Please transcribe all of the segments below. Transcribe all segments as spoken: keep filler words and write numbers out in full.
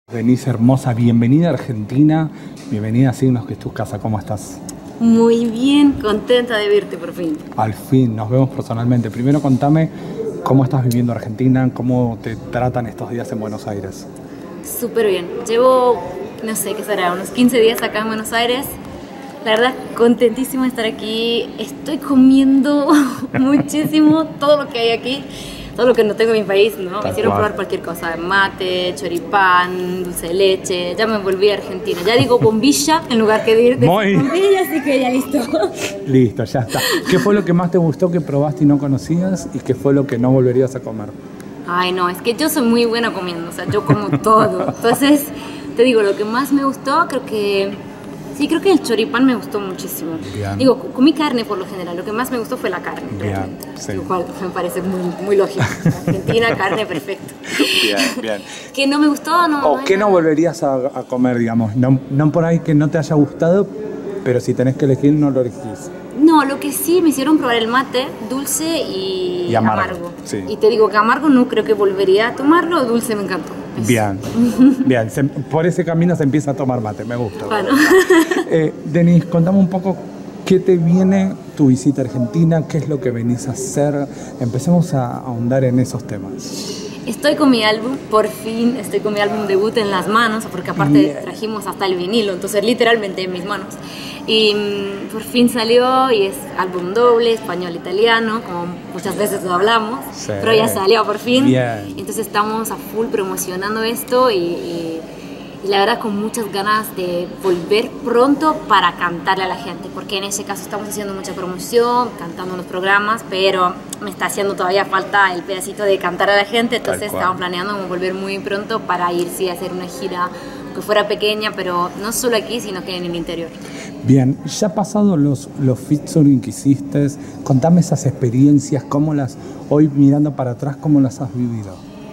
Denise hermosa, bienvenida a Argentina, bienvenida a Signos, que es tu casa, ¿cómo estás? Muy bien, contenta de verte por fin. Al fin, nos vemos personalmente. Primero contame cómo estás viviendo Argentina, cómo te tratan estos días en Buenos Aires. Súper bien, llevo, no sé qué será, unos quince días acá en Buenos Aires. La verdad, contentísima de estar aquí. Estoy comiendo muchísimo todo lo que hay aquí. Todo lo que no tengo en mi país, ¿no? Me hicieron probar cualquier cosa, mate, choripán, dulce de leche, ya me volví a Argentina. Ya digo bombilla en lugar que de ir de Muy... bombilla, así que ya listo. Listo, ya está. ¿Qué fue lo que más te gustó que probaste y no conocías? ¿Y qué fue lo que no volverías a comer? Ay, no, es que yo soy muy buena comiendo, o sea, yo como todo. Entonces, te digo, lo que más me gustó, creo que... Sí, creo que el choripán me gustó muchísimo. Bien. Digo, comí carne por lo general, lo que más me gustó fue la carne. Bien, sí. Lo cual me parece muy, muy lógico. Argentina, carne, perfecto. Bien, bien. ¿Que no me gustó? No. ¿O no qué no volverías a, a comer, digamos? No, no por ahí que no te haya gustado, pero si tenés que elegir, no lo elegís. No, lo que sí me hicieron probar el mate, dulce y, y amargo. amargo. Sí. Y te digo que amargo no creo que volvería a tomarlo, dulce me encantó. Es... Bien, bien. Se, por ese camino se empieza a tomar mate, me gusta. Bueno. eh, Denise, contame un poco qué te viene tu visita a Argentina, qué es lo que venís a hacer. Empecemos a ahondar en esos temas. Estoy con mi álbum, por fin estoy con mi álbum debut en las manos, porque aparte yeah. trajimos hasta el vinilo, entonces literalmente en mis manos. Y um, por fin salió y es álbum doble, español-italiano, como muchas veces lo hablamos, sí. pero ya salió por fin. Bien. Entonces estamos a full promocionando esto y, y, y la verdad con muchas ganas de volver pronto para cantarle a la gente, porque en ese caso estamos haciendo mucha promoción, cantando en los programas, pero me está haciendo todavía falta el pedacito de cantar a la gente, entonces estamos planeando volver muy pronto para ir sí, a hacer una gira que fuera pequeña, pero no solo aquí, sino que en el interior. Bien, ya pasado los, los featuring que hiciste, contame esas experiencias, cómo las, hoy mirando para atrás, cómo las has vivido.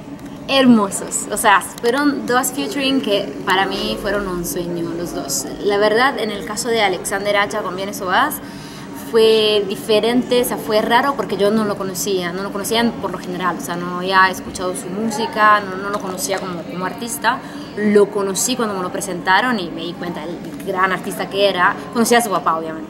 Hermosos, o sea, fueron dos featuring que para mí fueron un sueño los dos. La verdad, en el caso de Alexander Hacha con Vienes o Vas, fue diferente, o sea, fue raro porque yo no lo conocía, no lo conocía por lo general, o sea, no había escuchado su música, no, no lo conocía como, como artista, lo conocí cuando me lo presentaron y me di cuenta del gran artista que era, conocía a su papá obviamente.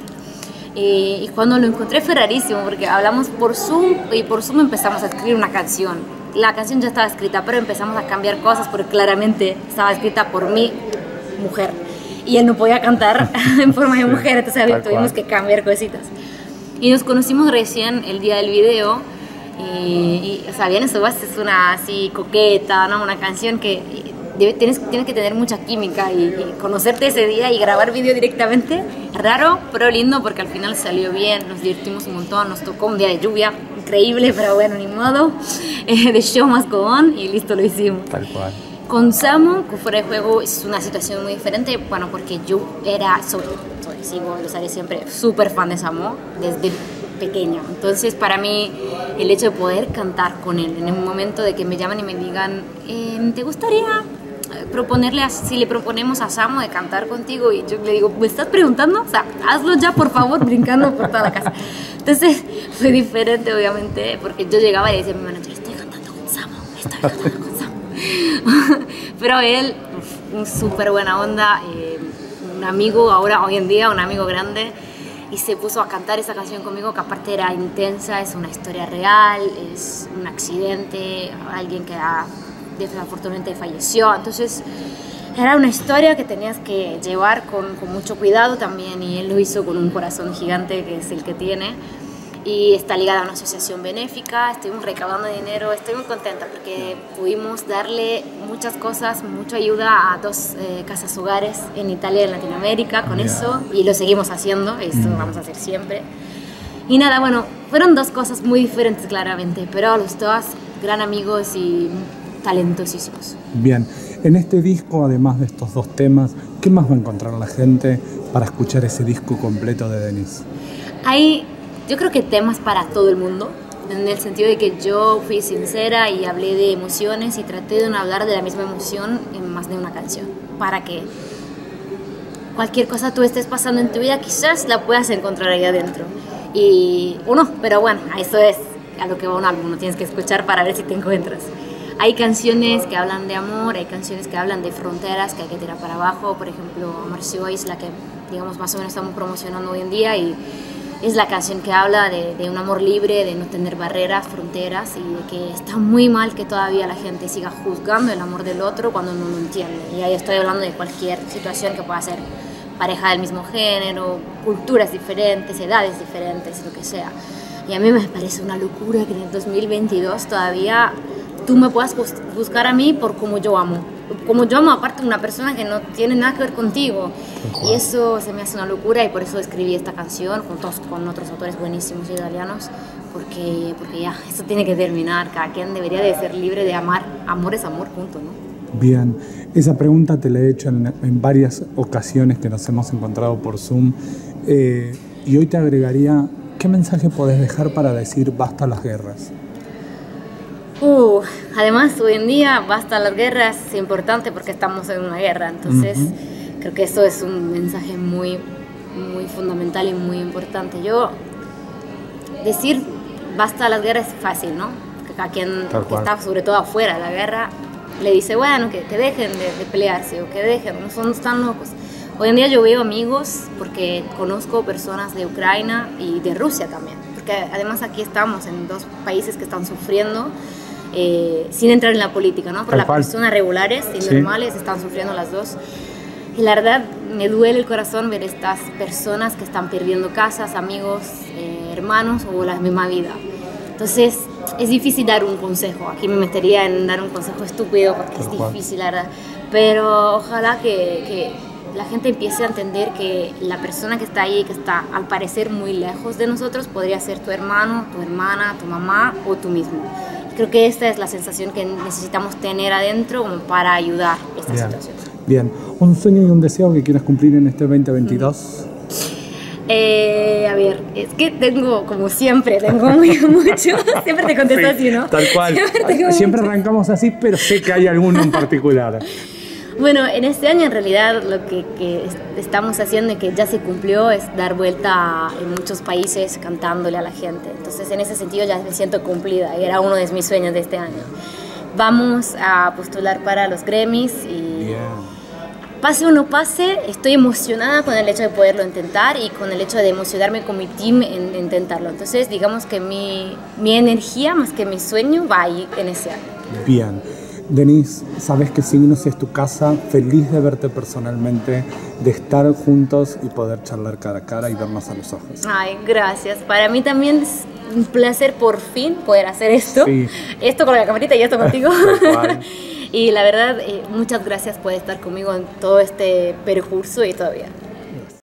Y, y cuando lo encontré fue rarísimo porque hablamos por Zoom y por Zoom empezamos a escribir una canción. La canción ya estaba escrita, pero empezamos a cambiar cosas porque claramente estaba escrita por mi mujer. Y él no podía cantar en forma de mujer, entonces sí, tuvimos que cambiar cositas. Y nos conocimos recién el día del video. Y, y o sea, Vienes o Vas es una así coqueta, ¿no? Una canción que debe, tienes, tienes que tener mucha química y, y conocerte ese día y grabar video directamente. Raro, pero lindo porque al final salió bien, nos divertimos un montón, nos tocó un día de lluvia increíble, pero bueno, ni modo. Eh, de show must go on y listo, lo hicimos. Tal cual. Con Samo, que fuera de juego, es una situación muy diferente, bueno, porque yo era, soy, soy sigo, lo sabía siempre, súper fan de Samo desde pequeña. Entonces, para mí, el hecho de poder cantar con él, en un momento de que me llaman y me digan, eh, ¿te gustaría proponerle, a, si le proponemos a Samo de cantar contigo? Y yo le digo, ¿me estás preguntando? O sea, hazlo ya, por favor, brincando por toda la casa. Entonces, fue diferente, obviamente, porque yo llegaba y decía a mi manager, estoy cantando con Samo, estoy cantando con Samo. Pero él, un súper buena onda, eh, un amigo ahora, hoy en día, un amigo grande, y se puso a cantar esa canción conmigo, que aparte era intensa, es una historia real, es un accidente, alguien que ha, desafortunadamente falleció, entonces era una historia que tenías que llevar con, con mucho cuidado también, y él lo hizo con un corazón gigante, que es el que tiene. Y está ligada a una asociación benéfica, estuvimos recaudando dinero, estoy muy contenta porque pudimos darle muchas cosas, mucha ayuda a dos eh, casas hogares en Italia y en Latinoamérica con yeah. eso, y lo seguimos haciendo, esto lo vamos a hacer siempre. Y nada, bueno, fueron dos cosas muy diferentes claramente, pero los dos gran amigos y talentosísimos. Bien, en este disco, además de estos dos temas, ¿qué más va a encontrar la gente para escuchar ese disco completo de Denise? Hay... Yo creo que temas para todo el mundo, en el sentido de que yo fui sincera y hablé de emociones y traté de no hablar de la misma emoción en más de una canción, para que cualquier cosa tú estés pasando en tu vida quizás la puedas encontrar ahí adentro. Y uno, pero bueno, eso es a lo que va un álbum, no tienes que escuchar para ver si te encuentras. hay canciones que hablan de amor, hay canciones que hablan de fronteras que hay que tirar para abajo. Por ejemplo, Amarse Hoy es la que, digamos, más o menos estamos promocionando hoy en día, y es la canción que habla de, de un amor libre, de no tener barreras, fronteras, y de que está muy mal que todavía la gente siga juzgando el amor del otro cuando no lo entiende. Y ahí estoy hablando de cualquier situación que pueda ser pareja del mismo género, culturas diferentes, edades diferentes, lo que sea. Y a mí me parece una locura que en el dos mil veintidós todavía tú me puedas buscar a mí por cómo yo amo. Como yo amo aparte de una persona que no tiene nada que ver contigo. Y eso se me hace una locura, y por eso escribí esta canción juntos con otros autores buenísimos italianos, porque, porque ya, esto tiene que terminar. Cada quien debería de ser libre de amar. Amor es amor, punto, ¿no? Bien, esa pregunta te la he hecho en, en varias ocasiones que nos hemos encontrado por Zoom, eh, y hoy te agregaría, ¿qué mensaje podés dejar para decir basta las guerras? Uh, además, hoy en día, basta las guerras es importante porque estamos en una guerra, entonces uh-huh. creo que eso es un mensaje muy, muy fundamental y muy importante. Yo, decir basta las guerras es fácil, ¿no? Porque a quien que está sobre todo afuera de la guerra le dice, bueno, que, que dejen de, de pelearse, o que dejen, no son tan locos. Hoy en día yo veo amigos, porque conozco personas de Ucrania y de Rusia también, porque además aquí estamos en dos países que están sufriendo, eh, sin entrar en la política, ¿no? Pero las personas regulares y sí. normales están sufriendo las dos. Y la verdad me duele el corazón ver estas personas que están perdiendo casas, amigos, eh, hermanos o la misma vida. Entonces es difícil dar un consejo. Aquí me metería en dar un consejo estúpido porque es difícil, la verdad. Pero ojalá que, que la gente empiece a entender que la persona que está ahí, que está al parecer muy lejos de nosotros, podría ser tu hermano, tu hermana, tu mamá o tú mismo. Creo que esta es la sensación que necesitamos tener adentro como para ayudar a esta Bien. situación. Bien, ¿un sueño y un deseo que quieras cumplir en este veinte veintidós? Eh, a ver, es que tengo, como siempre, tengo muy, mucho. Siempre te contesto sí, así, ¿no? Tal cual. Siempre, siempre arrancamos así, pero sé que hay alguno en particular. Bueno, en este año en realidad lo que, que estamos haciendo y que ya se cumplió es dar vuelta en muchos países cantándole a la gente. Entonces, en ese sentido ya me siento cumplida y era uno de mis sueños de este año. Vamos a postular para los Grammys y yeah. Pase o no pase, estoy emocionada con el hecho de poderlo intentar y con el hecho de emocionarme con mi team en, en intentarlo. Entonces, digamos que mi, mi energía más que mi sueño va ahí en ese año. Bien. Denise, sabes que Signos es tu casa, feliz de verte personalmente, de estar juntos y poder charlar cara a cara y vernos a los ojos. Ay, gracias. Para mí también es un placer por fin poder hacer esto. Sí. Esto con la camarita y esto contigo. Y la verdad, eh, muchas gracias por estar conmigo en todo este percurso y todavía.